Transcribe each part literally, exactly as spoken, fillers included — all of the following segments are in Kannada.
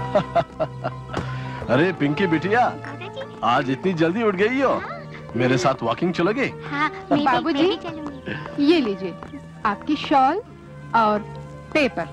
अरे पिंकी बिटिया, आज इतनी जल्दी उठ गई हो? मेरे साथ वॉकिंग चलोगे? हाँ, बाबूजी, ये लीजिए आपकी शॉल और पेपर।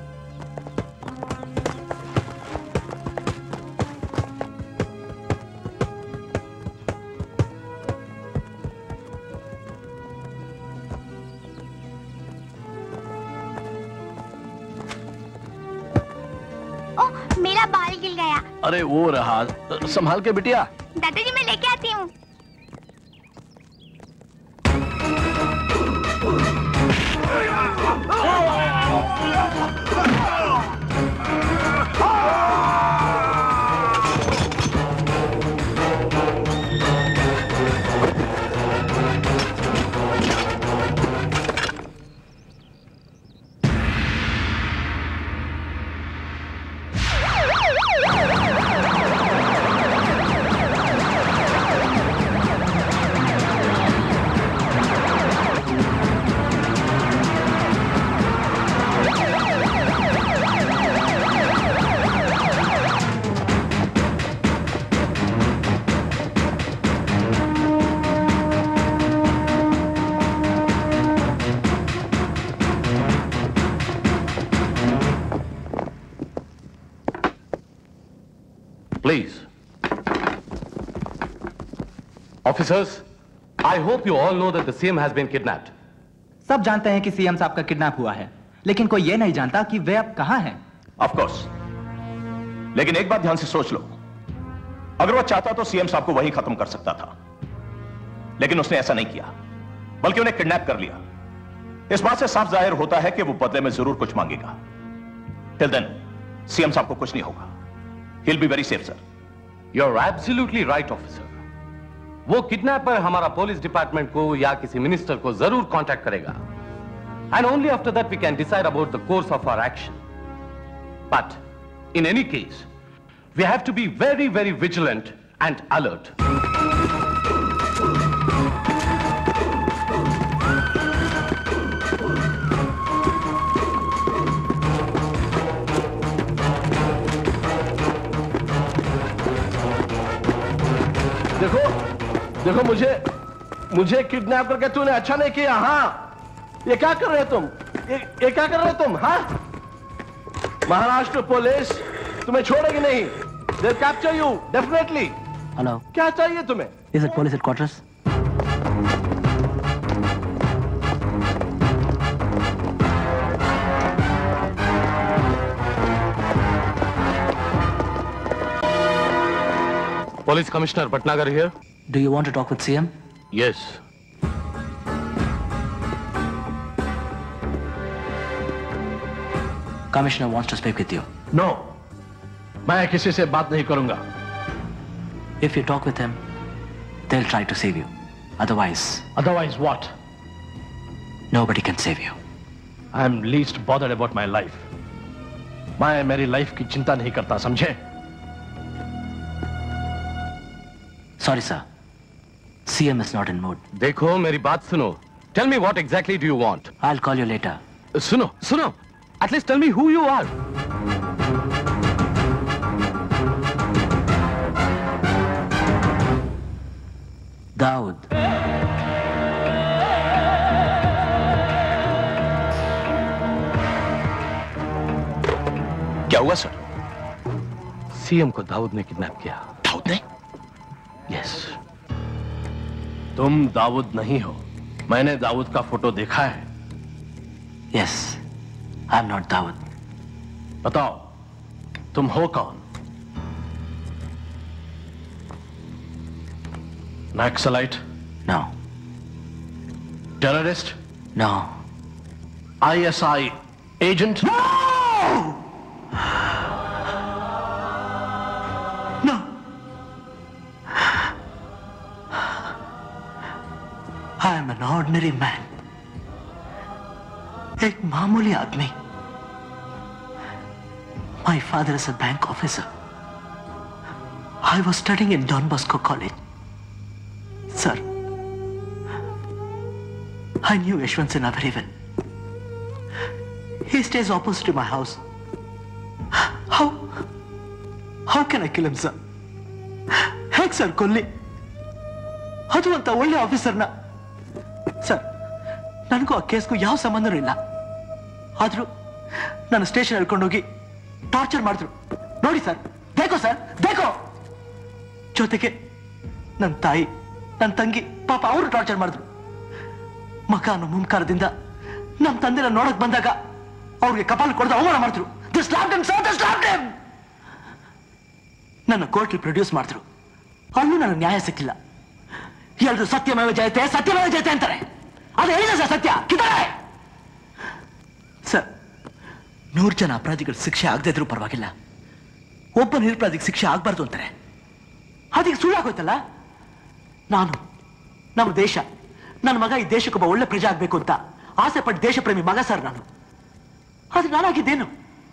ओह, मेरा बाल गिर गया। अरे वो रहा, संभाल के बिटिया। दादाजी मैं लेके आती हूँ। Please. Officers, I hope you all know that the C M has been kidnapped. सब जानते हैं कि सीएम साहब का किडनैप हुआ है, लेकिन कोई ये नहीं जानता कि वे अब कहां हैं। Of course. लेकिन एक बात ध्यान से सोच लो, अगर वो चाहता तो सीएम साहब को वहीं खत्म कर सकता था, लेकिन उसने ऐसा नहीं किया, बल्कि उन्हें किडनैप कर लिया। इस बात से साफ जाहिर होता है कि वो बदले में जरूर कुछ मांगेगा। Till then, सीएम साहब को कुछ नहीं होगा। He'll be very safe, sir. You're absolutely right, officer. वो किडनैपर हमारा पुलिस डिपार्टमेंट को या किसी मिनिस्टर को जरूर कांटेक्ट करेगा. And only after that we can decide about the course of our action. But in any case, we have to be very, very vigilant and alert. देखो, देखो मुझे, मुझे किडनैप करके तूने अच्छा नहीं किया। हाँ, ये क्या कर रहे हो तुम? ये, ये क्या कर रहे हो तुम? हाँ, महाराष्ट्र पुलिस तुम्हें छोड़ेगी नहीं। They'll capture you, definitely. Hello. क्या चाहिए तुम्हें? Is it police headquarters? Police Commissioner Bhatnagar here. Do you want to talk with C M? Yes. Commissioner wants to speak with you. No. मैं किसी से बात नहीं करूंगा. If you talk with him, they'll try to save you. Otherwise. Otherwise what? Nobody can save you. I'm least bothered about my life. मैं मेरी लाइफ की चिंता नहीं करता, समझे? Sorry, sir. C M is not in mood. देखो मेरी बात सुनो. Tell me what exactly do you want? I'll call you later. सुनो, सुनो. At least tell me who you are. Daud. क्या हुआ सर? सीएम को दाऊद ने किडनैप किया. दाऊद ने? यस. तुम दाऊद नहीं हो. मैंने दाऊद का फोटो देखा है. Yes, I'm not Daud. बताओ, तुम हो कौन? Naxalite? No. Terrorist? No. I S I agent? No! No. I am an ordinary man. एक मामूली आदमी. My father is a bank officer. I was studying in Don Bosco College. Sir, I knew Yashwant Sinha very well. He stays opposite to my house. How? How can I kill him sir? ಹೇಗ್ ಸರ್ ಕೊಲ್ಲಿ? ಅದು ಅಂತ ಒಳ್ಳೆ ಆಫೀಸರ್ನ ಸರ್. ನನಗೂ ಆ ಕೇಸ್ಗೂ ಯಾವ ಸಂಬಂಧನೂ ಇಲ್ಲ. ಆದ್ರೂ ನನ್ನ ಸ್ಟೇಷನ್ ಹೇಳ್ಕೊಂಡೋಗಿ ಟಾರ್ಚರ್ ಮಾಡಿದ್ರು. ನೋಡಿ ಸರ್, ಬೇಕೋ ಸರ್, ಬೇಕೋ. ಜೊತೆಗೆ ನನ್ನ ತಾಯಿ, ನನ್ನ ತಂಗಿ ಪಾಪ ಅವರು ಟಾರ್ಚರ್ ಮಾಡಿದ್ರು. ಮಗ ಅನ್ನೋ ಮುಂಕಾರದಿಂದ ನಮ್ಮ ತಂದೆನ ನೋಡಕ್ ಬಂದಾಗ ಅವ್ರಿಗೆ ಕಪಾಲ್ ಕೊಡದ ಅವಮಾನ ಮಾಡಿದ್ರು. ನನ್ನ ಕೋರ್ಟ್ಲಿ ಪ್ರೊಡ್ಯೂಸ್ ಮಾಡಿದ್ರು. ಅಲ್ಲೂ ನನಗೆ ನ್ಯಾಯ ಸಿಕ್ಕಿಲ್ಲ. ಎಲ್ರು ಸತ್ಯಮೇವ ಜಯತೆ ಸತ್ಯಮೇವ ಜಯತೆ ಅಂತಾರೆ. ಅದು ಹೇಳಿದೆ ಸರ್, ಸತ್ಯ ಕಿತ್ತಾರೆ ಸರ್. ನೂರು ಜನ ಅಪರಾಧಿಗಳು ಶಿಕ್ಷೆ ಆಗದೆ ಇದ್ರೂ ಪರವಾಗಿಲ್ಲ, ಒಬ್ಬ ನಿರಪರಾಧಿಗೆ ಶಿಕ್ಷೆ ಆಗ್ಬಾರ್ದು ಅಂತಾರೆ. ಅದಕ್ಕೆ ಸುಳ್ಳಾಗೋಯ್ತಲ್ಲ. ನಾನು ನಮ್ಮ ದೇಶ, ನನ್ನ ಮಗ ಈ ದೇಶಕ್ಕೊಬ್ಬ ಒಳ್ಳೆ ಪ್ರಜೆ ಆಗ್ಬೇಕು ಅಂತ ಆಸೆ ಪಟ್ಟು ದೇಶ ಪ್ರೇಮಿ ಮಗ ಸರ್ ನಾನು. ಆದ್ರೆ ನಾನಾಗಿದ್ದೇನು?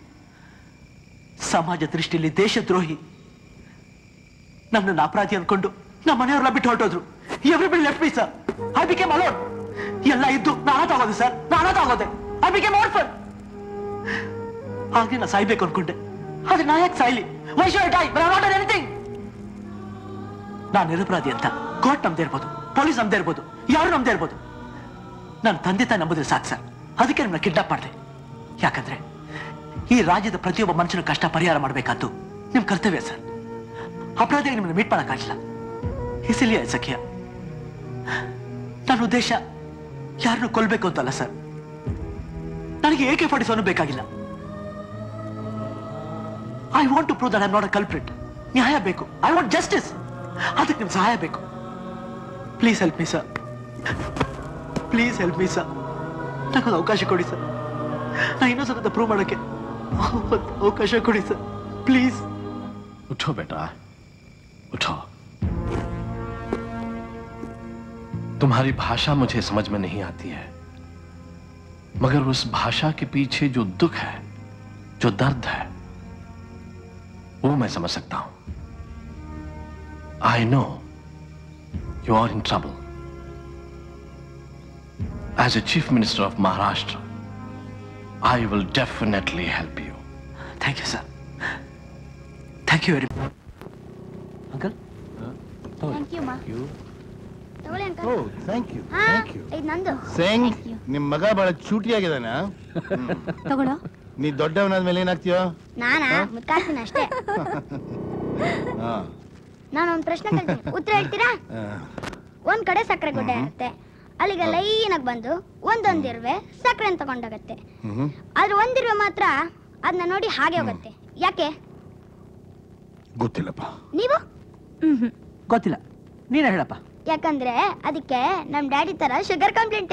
ಸಮಾಜ ದೃಷ್ಟಿಯಲ್ಲಿ ದೇಶದ್ರೋಹಿ. ನನ್ನನ್ನು ಅಪರಾಧಿ ಅನ್ಕೊಂಡು ನಮ್ಮ ಮನೆಯವರೆಲ್ಲ ಬಿಟ್ಟು ಹೊರಟೋದ್ರು. Everybody left me sir. I became alone. ಎಲ್ಲ ಇದ್ದು ನಾನಾತ ಆಗೋದೆ ಸರ್, ನಾನಾತ ಆಗೋದೆ. I became orphan. ಹಾಗೆ ನಾ ಸಾಯ್ಬೇಕು ಅನ್ಕೊಂಡೆ. ಆದ್ರೆ ನಾ ಯಾಕೆ ಸಾಯ್ಲಿ? Why should I die? But I not done anything. ನಾನು ನಿರಪರಾಧಿ ಅಂತ ಕೋರ್ಟ್ ನಮ್ದೇ ಇರ್ಬೋದು, ಪೊಲೀಸ್ ನಮ್ದೇ ಇರ್ಬೋದು, ಯಾರು ನಮ್ದೇ ಇರ್ಬೋದು. ನನ್ನ ತಂದೆ ತಾಯಿ ನಂಬುದ್ರೆ ಸಾಕು ಸರ್. ಅದಕ್ಕೆ ನಿಮ್ಮನ್ನ ಕಿಡ್ನಾಪ್ ಮಾಡಿದೆ. ಯಾಕಂದ್ರೆ ಈ ರಾಜ್ಯದ ಪ್ರತಿಯೊಬ್ಬ ಮನುಷ್ಯನ ಕಷ್ಟ ಪರಿಹಾರ ಮಾಡಬೇಕಾದ್ದು ನಿಮ್ ಕರ್ತವ್ಯ ಸರ್. ಅಪರಾಧಿಗೆ ನಿಮ್ಮನ್ನ ಮೀಟ್ ಮಾಡಕ್ಕಾಗಿಲ್ಲ. ಇಸಿಲಿಯ ಸಖ್ಯ. ನನ್ನ ಉದ್ದೇಶ ಯಾರನ್ನು ಕೊಲ್ಬೇಕು ಅಂತಲ್ಲ ಸರ್. ನನಗೆ ಎ ಕೆ ಫಾರ್ಟಿ ಸೆವೆನ್ ಬೇಕಾಗಿಲ್ಲ. I want to prove that I am not a culprit. ನ್ಯಾಯ ಬೇಕು. I want justice. ಅದಕ್ಕೆ ನಿಮ್ ಸಹಾಯ ಬೇಕು. Please help me sir. Please help me sir. ನನಗೊಂದು ಅವಕಾಶ ಕೊಡಿ ಸರ್. ನಾ ಇನ್ನೊಂದ್ಸಲ ಪ್ರೂವ್ ಮಾಡೋಕ್ಕೆ ಅವಕಾಶ ಕೊಡಿ ಸರ್, प्लीज। उठो बेटा, उठो। तुम्हारी भाषा मुझे समझ में नहीं आती है, मगर उस भाषा के पीछे जो दुख है, जो दर्द है, वो मैं समझ सकता हूं। I know you are in trouble. As a Chief Minister of Maharashtra, I will definitely help you. Thank you, sir. Thank you very much. Uncle? Thank you, ma. You? ತಗೊಳ್ಳಿ ಅಂಕಲ್. Oh, thank you. ಹಾ, Thank you. ಇದು ನಂದು. ಸೇಂಗ್, Thank you. ನಿಮ್ ಮಗ ಬಹಳ ಚೂಟಿಯಾಗಿದ್ದಾನೆ. ತಗೊಳ್ಳೋ. ನೀ ದೊಡ್ಡವನಾದ್ಮೇಲೆ ಏನಾಗ್ತೀಯೋ? ನಾನಾ ಮುತ್ಕಾಡ್ತೀನಿ ಅಷ್ಟೇ. ಹಾ. ನಾನು ಒಂದು ಪ್ರಶ್ನೆ ಕೇಳ್ತೀನಿ, ಉತ್ತರ ಹೇಳ್ತೀರಾ? ಒಂದ್ ಕಡೆ ಸಕ್ಕರೆ ಗುಡ್ಡೆ ಇರುತ್ತೆ, ಅಲ್ಲಿಗೆ ಲೈನ್ ಆಗಿ ಬಂದು ಒಂದೊಂದಿರುವೆ ಸಕ್ಕರೆ ತಗೊಂಡೋಗತ್ತೆ. ಆದ್ರೆ ಒಂದಿರುವೆ ಮಾತ್ರ ಅದನ್ನ ನೋಡಿ ಹಾಗೆ ಹೋಗುತ್ತೆ, ಯಾಕೆ? ಗೊತ್ತಿಲ್ಲಪ್ಪ. ನೀವು? ಗೊತ್ತಿಲ್ಲ, ನೀನೇ ಹೇಳಪ್ಪ. ಯಾಕಂದ್ರೆ ಅದಕ್ಕೆ ನಮ್ ಡ್ಯಾಡಿ ತರ ಶುಗರ್ ಕಂಪ್ಲೇಂಟ್.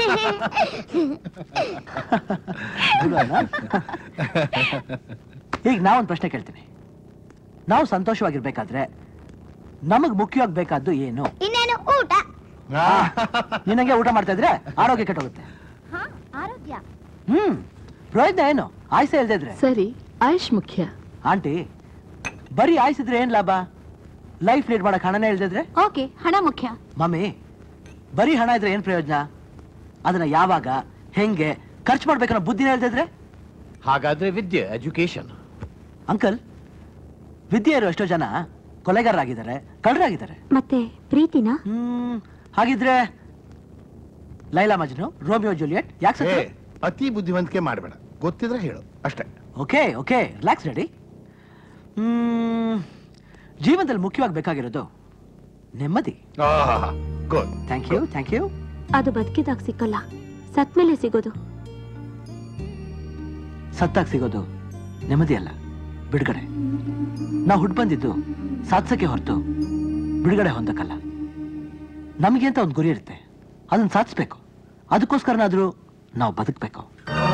ಈಗ ನಾವೊಂದು ಪ್ರಶ್ನೆ ಕೇಳ್ತೀನಿ. ನಾವು ಸಂತೋಷವಾಗಿರ್ಬೇಕಾದ್ರೆ ನಮಗ್ ಮುಖ್ಯವಾಗಿ ಬೇಕಾದ್ದು ಏನು? ಇನ್ನೇನು? ಊಟ. ನಿನಗೆ ಊಟ ಮಾಡ್ತಾ ಇದ್ರೆ ಆರೋಗ್ಯ ಕೆಟ್ಟೋಗುತ್ತೆ. ಆರೋಗ್ಯ? ಹ್ಮ್, ಪ್ರಯೋಜನ ಏನು? ಆಯ್ಸೆ ಇಲ್ದೇ ಇದ್ರೆ. ಸರಿ, ಆಯುಷ್ ಮುಖ್ಯ. ಆಂಟಿ, ಬರೀ ಆಯ್ಸಿದ್ರೆ ಏನ್ ಲಾಭ? ಲೈಫ್ ಲೀಡ್ ಮಾಡಕ್ ಹಣನೇ ಇಲ್ದಿದ್ರೆ? ಓಕೆ, ಹಣ ಮುಖ್ಯ. ಮಮ್ಮಿ, ಬರೀ ಹಣ ಇದ್ರೆ ಏನ್ ಪ್ರಯೋಜನ? ಅದನ್ನ ಯಾವಾಗ ಹೆಂಗೆ ಖರ್ಚು ಮಾಡ್ಬೇಕನ್ನೋ ಬುದ್ಧಿನೇ ಇಲ್ದಿದ್ರೆ? ಹಾಗಾದ್ರೆ ವಿದ್ಯೆ, ಎಜುಕೇಶನ್. ಅಂಕಲ್, ವಿದ್ಯೆ ಇರೋ ಎಷ್ಟೋ ಜನ ಕೊಲೆಗಾರರಾಗಿದ್ದಾರೆ, ಕಳ್ಳರಾಗಿದ್ದಾರೆ. ಮತ್ತೆ ಪ್ರೀತಿನಾ? ಹ್ಮ್, ಹಾಗಿದ್ರೆ ಲೈಲಾ ಮಜ್ನು, ರೋಮಿಯೋ ಜೂಲಿಯಟ್ ಯಾಕೆ? ಏ, ಅತಿ ಬುದ್ಧಿವಂತಿಕೆ ಮಾಡಬೇಡ, ಗೊತ್ತಿದ್ರೆ ಹೇಳು ಅಷ್ಟೇ. Okay okay, relax ready. Hmm, ಜೀವನದಲ್ಲಿ ಮುಖ್ಯವಾಗಿ ಬೇಕಾಗಿರೋದು ನೆಮ್ಮದಿ. Good. Thank you thank you. ಅದು ಬದುಕಿದಾಗ ಸಿಕ್ಕಲ್ಲ, ಸತ್ ಮೇಲೆ ಸಿಗೋದು. ಸತ್ತಾಗ ಸಿಗೋದು ನೆಮ್ಮದಿ ಅಲ್ಲ, ಬಿಡುಗಡೆ. ನಾವು ಹುಟ್ಟು ಬಂದಿದ್ದು ಸಾಧಿಸಕ್ಕೆ ಹೊರತು ಬಿಡುಗಡೆ ಹೊಂದಕ್ಕಲ್ಲ. ನಮಗೆ ಅಂತ ಒಂದು ಗುರಿ ಇರುತ್ತೆ, ಅದನ್ನ ಸಾಧಿಸ್ಬೇಕು. ಅದಕ್ಕೋಸ್ಕರನಾದ್ರೂ ನಾವು ಬದುಕಬೇಕು.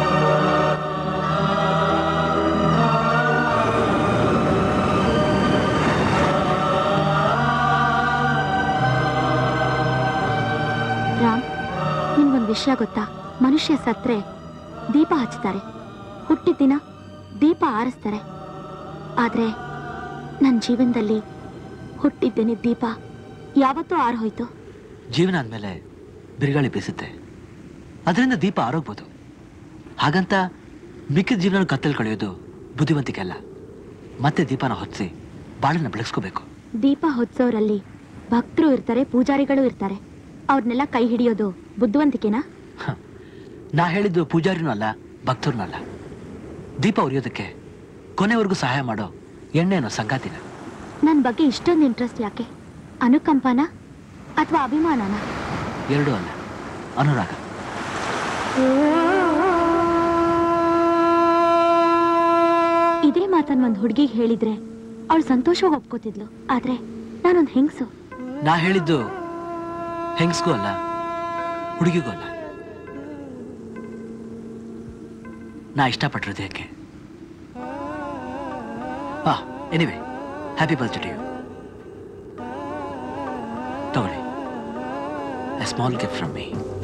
ರಾಮ್, ನಿಮ್ಗೊಂದು ವಿಷಯ ಗೊತ್ತಾ? ಮನುಷ್ಯ ಸತ್ರೆ ದೀಪ ಹಚ್ತಾರೆ, ಹುಟ್ಟಿದ ದಿನ ದೀಪ ಆರಿಸ್ತಾರೆ. ಆದ್ರೆ ನನ್ನ ಜೀವನದಲ್ಲಿ ಹುಟ್ಟಿದ್ದೇನೆ ದೀಪ ಯಾವತ್ತೂ ಆರು ಹೋಯ್ತು. ಜೀವನ ಅಂದಮೇಲೆ ಬಿರುಗಾಳಿ ಬೀಸುತ್ತೆ, ಅದರಿಂದ ದೀಪ ಆರೋಗ್ಬೋದು. ಹಾಗಂತ ಮಿಕ್ಕಿದ ಜೀವನ ಕತ್ತಲು ಕಳೆಯೋದು ಬುದ್ಧಿವಂತಿಕೆ ಅಲ್ಲ. ಮತ್ತೆ ದೀಪನ ಹೊತ್ತಿಸಿ ಬಾಳನ್ನ ಬೆಳೆಸ್ಕೋಬೇಕು. ದೀಪ ಹೊತ್ಸೋರಲ್ಲಿ ಭಕ್ತರು ಇರ್ತಾರೆ, ಪೂಜಾರಿಗಳು ಇರ್ತಾರೆ. ಅವ್ರನ್ನೆಲ್ಲ ಕೈ ಹಿಡಿಯೋದು ಬುದ್ಧಿವಂತಿಕೆನಾ? ನಾ ಹೇಳಿದ್ದು ಪೂಜಾರಿನೂ ಅಲ್ಲ, ಭಕ್ತರನ್ನೂ ಅಲ್ಲ. ದೀಪ ಉರಿಯೋದಕ್ಕೆ ಕೊನೆವರೆಗೂ ಸಹಾಯ ಮಾಡೋ ಎಣ್ಣೆನೋ ಸಂಗಾತಿನ. ನನ್ನ ಬಗ್ಗೆ ಇಷ್ಟೊಂದು ಇಂಟ್ರೆಸ್ಟ್ ಯಾಕೆ? ಅನುಕಂಪನ ಅಥವಾ ಅಭಿಮಾನನ? ಎರಡೂ ಅಲ್ಲ, ಅನುರಾಗ. ಇದೇ ಮಾತನ್ನ ಒಂದು ಹುಡುಗಿಗೆ ಹೇಳಿದ್ರೆ ಅವಳು ಸಂತೋಷವಾಗಿ ಒಪ್ಕೋತಿದ್ಲು. ಆದ್ರೆ ನಾನೊಂದು ಹೆಂಗಸು. ನಾ ಹೇಳಿದ್ದು ಹೆಂಗಸ್ಗೂ ಅಲ್ಲ, ಹುಡುಗಿಗೂ ಅಲ್ಲ. ನಾ ಇಷ್ಟಪಟ್ಟಿರೋದು ಯಾಕೆ? ಆ anyway, happy birthday to you. ತಗೊಳ್ಳಿ, a small gift from me.